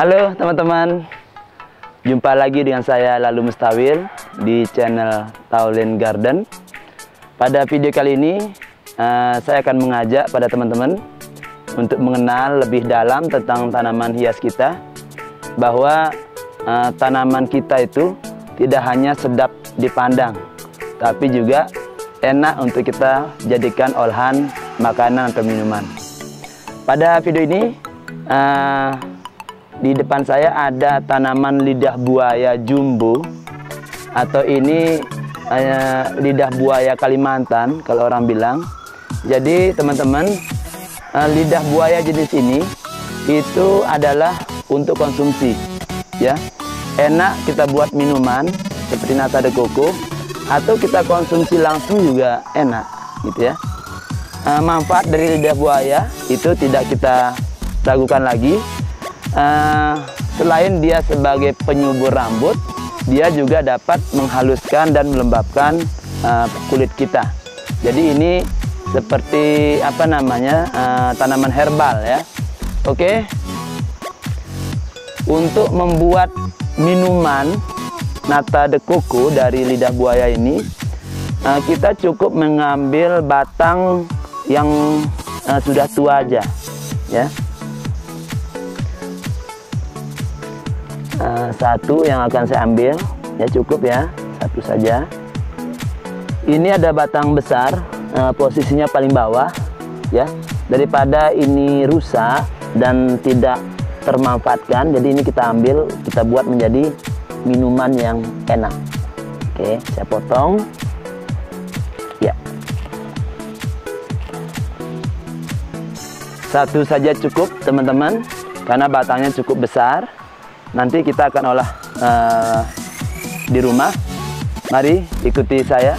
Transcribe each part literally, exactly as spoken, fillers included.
Halo teman-teman, jumpa lagi dengan saya Lalu Mustawil di channel Taulin Garden. Pada video kali ini uh, saya akan mengajak pada teman-teman untuk mengenal lebih dalam tentang tanaman hias kita, bahwa uh, tanaman kita itu tidak hanya sedap dipandang, tapi juga enak untuk kita jadikan olahan makanan atau minuman. Pada video ini uh, di depan saya ada tanaman lidah buaya jumbo, atau ini uh, lidah buaya Kalimantan kalau orang bilang. Jadi teman-teman, uh, lidah buaya jenis ini itu adalah untuk konsumsi, ya. Enak kita buat minuman seperti nata de coco, atau kita konsumsi langsung juga enak, gitu ya. Uh, manfaat dari lidah buaya itu tidak kita ragukan lagi. Uh, selain dia sebagai penyubur rambut, dia juga dapat menghaluskan dan melembabkan uh, kulit kita. Jadi ini seperti apa namanya, uh, tanaman herbal, ya. Oke. Untuk membuat minuman nata de coco dari lidah buaya ini, uh, kita cukup mengambil batang yang uh, sudah tua aja, ya. Uh, satu yang akan saya ambil, ya, cukup ya, satu saja. Ini ada batang besar, uh, posisinya paling bawah, ya. Daripada ini rusak dan tidak termanfaatkan, jadi ini kita ambil, kita buat menjadi minuman yang enak. Oke, saya potong, ya. Satu saja cukup teman-teman, karena batangnya cukup besar. Nanti kita akan olah uh, di rumah. Mari ikuti saya.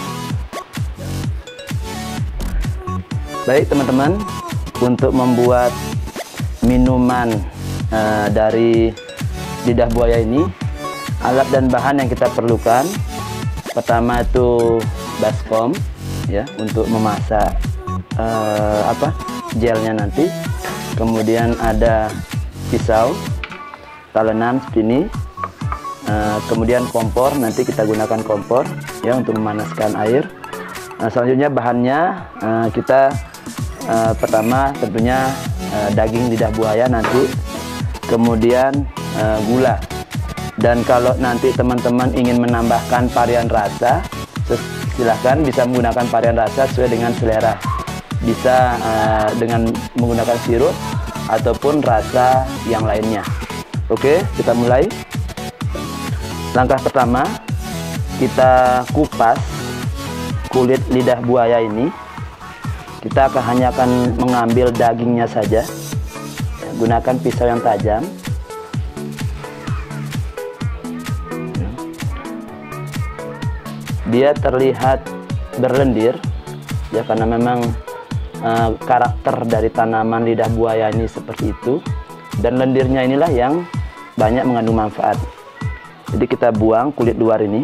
Baik teman-teman, untuk membuat minuman uh, dari lidah buaya ini, alat dan bahan yang kita perlukan, pertama itu baskom, ya, untuk memasak uh, apa gelnya nanti. Kemudian ada pisau talenan seperti ini, uh, kemudian kompor, nanti kita gunakan kompor, ya, untuk memanaskan air. Nah, selanjutnya bahannya uh, kita uh, pertama tentunya uh, daging lidah buaya nanti, kemudian uh, gula. Dan kalau nanti teman-teman ingin menambahkan varian rasa, silahkan bisa menggunakan varian rasa sesuai dengan selera. Bisa uh, dengan menggunakan sirup ataupun rasa yang lainnya. Oke, kita mulai. Langkah pertama, kita kupas kulit lidah buaya ini. Kita akan hanya akan mengambil dagingnya saja. Gunakan pisau yang tajam. Dia terlihat berlendir, ya, karena memang uh, karakter dari tanaman lidah buaya ini seperti itu. Dan lendirnya inilah yang banyak mengandung manfaat. Jadi kita buang kulit luar ini.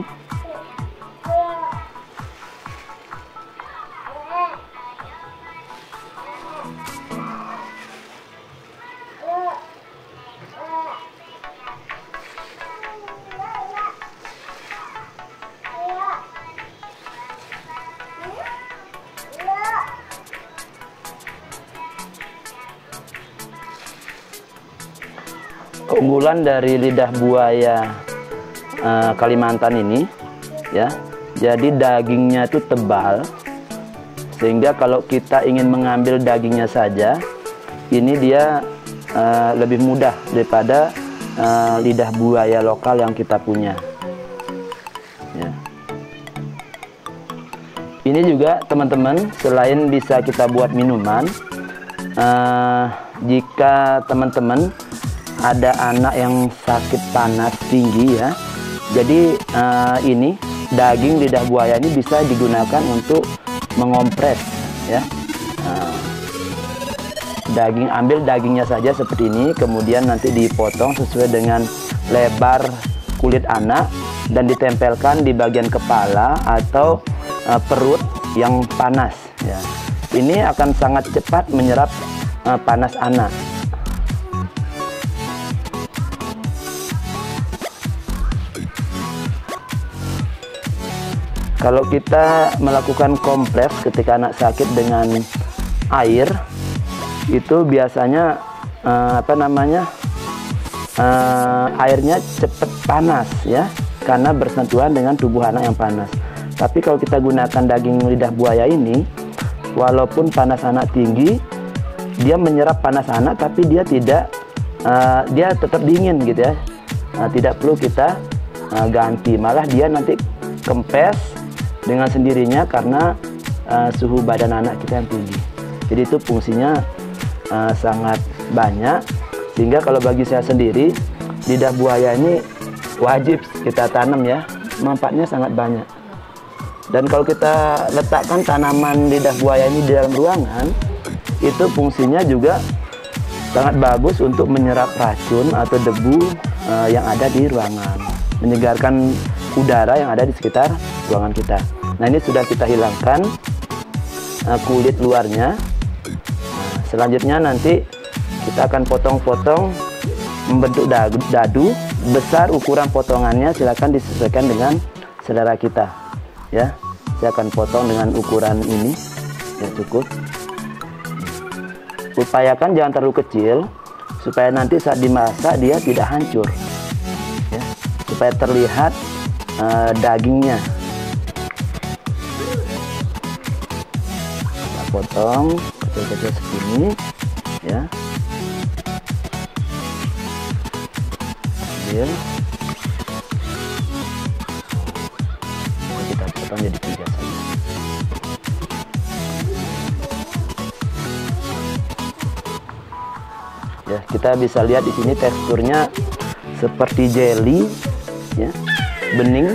Keunggulan dari lidah buaya uh, Kalimantan ini, ya, jadi dagingnya itu tebal, sehingga kalau kita ingin mengambil dagingnya saja, ini dia uh, lebih mudah daripada uh, lidah buaya lokal yang kita punya, ya. Ini juga teman-teman, selain bisa kita buat minuman, uh, jika teman-teman ada anak yang sakit panas tinggi, ya, jadi uh, ini daging lidah buaya ini bisa digunakan untuk mengompres, ya. Uh, daging, ambil dagingnya saja seperti ini, kemudian nanti dipotong sesuai dengan lebar kulit anak dan ditempelkan di bagian kepala atau uh, perut yang panas, ya. Ini akan sangat cepat menyerap uh, panas anak. Kalau kita melakukan kompres ketika anak sakit dengan air, itu biasanya uh, apa namanya uh, airnya cepat panas ya, karena bersentuhan dengan tubuh anak yang panas. Tapi kalau kita gunakan daging lidah buaya ini, walaupun panas anak tinggi, dia menyerap panas anak, tapi dia tidak uh, dia tetap dingin gitu ya. Uh, tidak perlu kita uh, ganti, malah dia nanti kempes dengan sendirinya karena uh, suhu badan anak kita yang tinggi. Jadi itu fungsinya uh, sangat banyak, sehingga kalau bagi saya sendiri, lidah buaya ini wajib kita tanam ya, manfaatnya sangat banyak. Dan kalau kita letakkan tanaman lidah buaya ini di dalam ruangan, itu fungsinya juga sangat bagus untuk menyerap racun atau debu uh, yang ada di ruangan, menyegarkan udara yang ada di sekitar ruangan kita. Nah, ini sudah kita hilangkan uh, kulit luarnya. Nah, selanjutnya nanti kita akan potong-potong membentuk dadu, dadu. Besar ukuran potongannya silakan disesuaikan dengan selera kita ya. Saya akan potong dengan ukuran ini ya, cukup. Upayakan jangan terlalu kecil supaya nanti saat dimasak dia tidak hancur ya, supaya terlihat uh, dagingnya. Kita potong kecil-kecil segini ya. Ambil. Kita potong jadi tiga saja. Ya, kita bisa lihat di sini teksturnya seperti jelly ya, bening.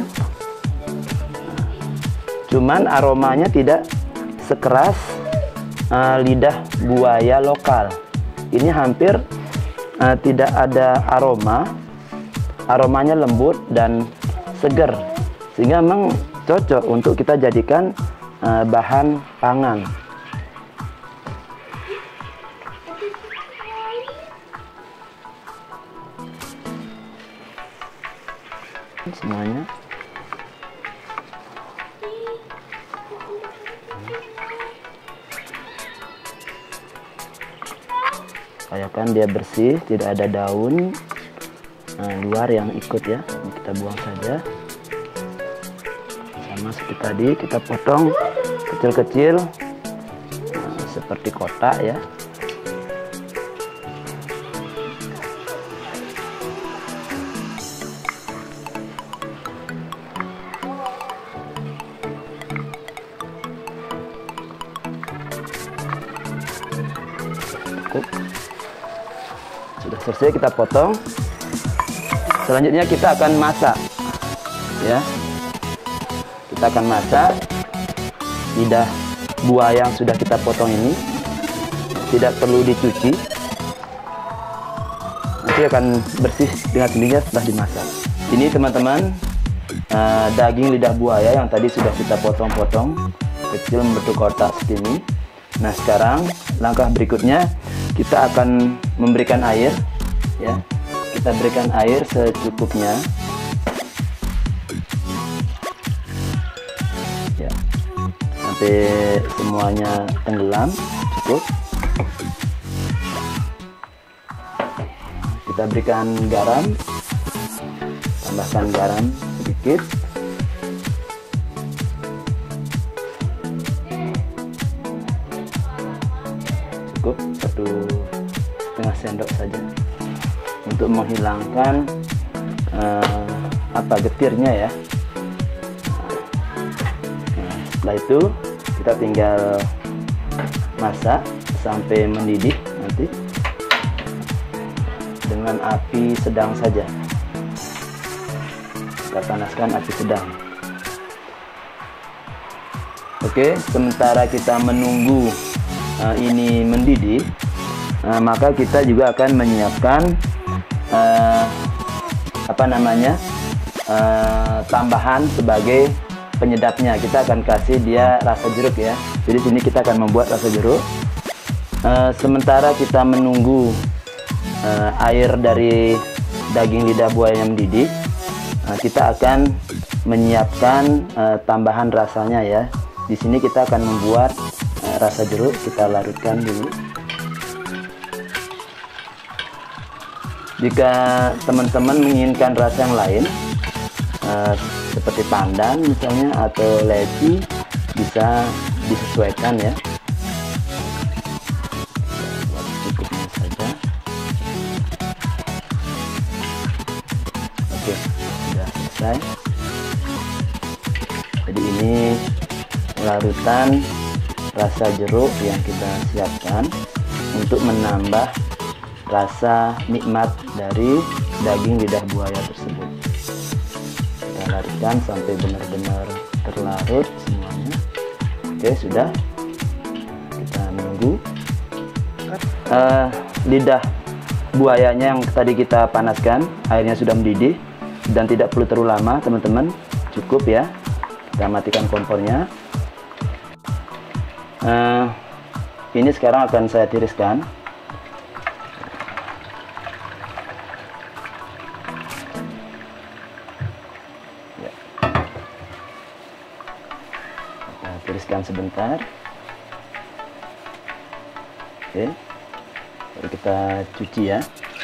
Cuman aromanya tidak sekeras uh, lidah buaya lokal. Ini hampir uh, tidak ada aroma. Aromanya lembut dan segar, sehingga memang cocok untuk kita jadikan uh, bahan pangan. Semuanya. Upayakan dia bersih, tidak ada daun nah, luar yang ikut ya. Ini kita buang saja. Sama seperti tadi, kita potong kecil-kecil nah, seperti kotak ya. Sudah selesai kita potong. Selanjutnya kita akan masak ya. Kita akan masak lidah buaya yang sudah kita potong ini. Tidak perlu dicuci, nanti akan bersih dengan sendirinya setelah dimasak. Ini teman-teman uh, daging lidah buaya yang tadi sudah kita potong-potong kecil membentuk kotak seperti ini. Nah, sekarang langkah berikutnya kita akan memberikan air ya. Kita berikan air secukupnya ya, sampai semuanya tenggelam cukup. Kita berikan garam, tambahkan garam sedikit. Cukup satu setengah sendok saja untuk menghilangkan uh, apa getirnya ya. Nah, setelah itu kita tinggal masak sampai mendidih nanti dengan api sedang saja. Kita panaskan api sedang. Oke, sementara kita menunggu uh, ini mendidih, uh, maka kita juga akan menyiapkan uh, apa namanya uh, tambahan sebagai penyedapnya. Kita akan kasih dia rasa jeruk ya. Jadi sini kita akan membuat rasa jeruk. Uh, sementara kita menunggu uh, air dari daging lidah buaya yang mendidih, Nah, kita akan menyiapkan uh, tambahan rasanya ya. Di sini kita akan membuat uh, rasa jeruk, kita larutkan dulu. Jika teman-teman menginginkan rasa yang lain, uh, seperti pandan misalnya atau leci, bisa disesuaikan ya. Buat cukupnya saja. Oke, sudah selesai. Jadi ini larutan rasa jeruk yang kita siapkan untuk menambah rasa nikmat dari daging lidah buaya tersebut. Kita larutkan sampai benar-benar terlarut semuanya. Oke, sudah. Kita nunggu uh, lidah buayanya yang tadi kita panaskan, airnya sudah mendidih dan tidak perlu terlalu lama teman-teman, cukup ya. Kita matikan kompornya. Uh, ini sekarang akan saya tiriskan. Tiriskan sebentar. Oke, baru kita cuci ya.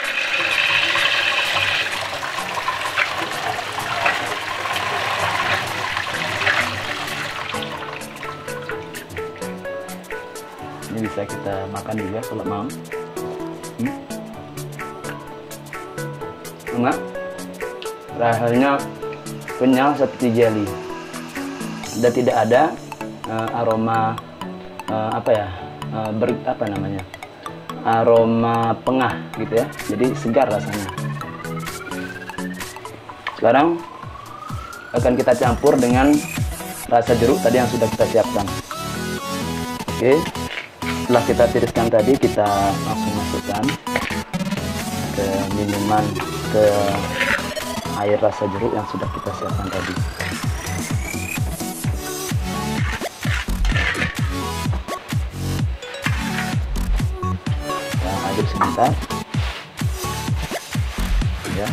Ini bisa kita makan juga kalau mau. hmm. Enak, rasanya kenyal seperti jelly dan tidak ada Uh, aroma uh, apa ya uh, ber, apa namanya aroma pengah gitu ya, jadi segar rasanya. Sekarang akan kita campur dengan rasa jeruk tadi yang sudah kita siapkan. Oke, setelah kita tiriskan tadi, kita langsung masukkan ke minuman, ke air rasa jeruk yang sudah kita siapkan tadi. Aduk sebentar ya.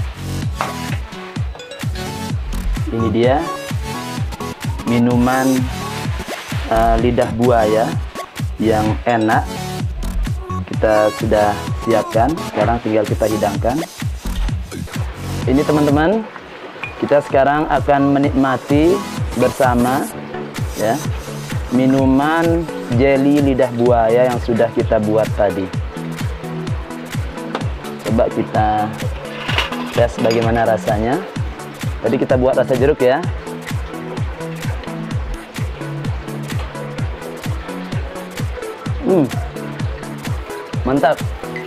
Ini dia minuman uh, lidah buaya yang enak, kita sudah siapkan. Sekarang tinggal kita hidangkan. Ini teman-teman, kita sekarang akan menikmati bersama ya minuman jelly lidah buaya yang sudah kita buat tadi. Coba kita tes bagaimana rasanya. Tadi kita buat rasa jeruk ya. Hmm, mantap.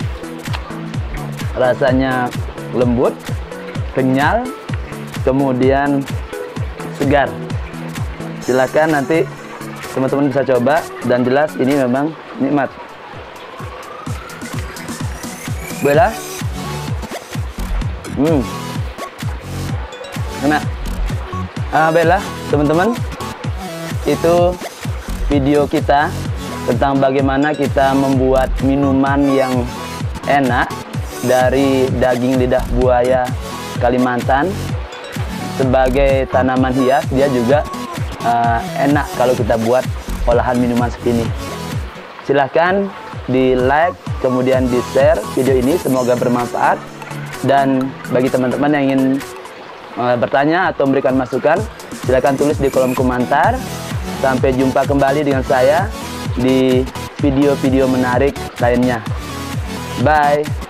Rasanya lembut, kenyal, kemudian segar. Silakan nanti teman-teman bisa coba, dan jelas ini memang nikmat. Bella? Hmm, enak. Ah, Bella, teman-teman, itu video kita tentang bagaimana kita membuat minuman yang enak dari daging lidah buaya Kalimantan. Sebagai tanaman hias, dia juga uh, enak kalau kita buat olahan minuman seperti ini. Silahkan di like, kemudian di share video ini, semoga bermanfaat. Dan bagi teman-teman yang ingin uh, bertanya atau memberikan masukan, silakan tulis di kolom komentar. Sampai jumpa kembali dengan saya di video-video menarik lainnya. Bye.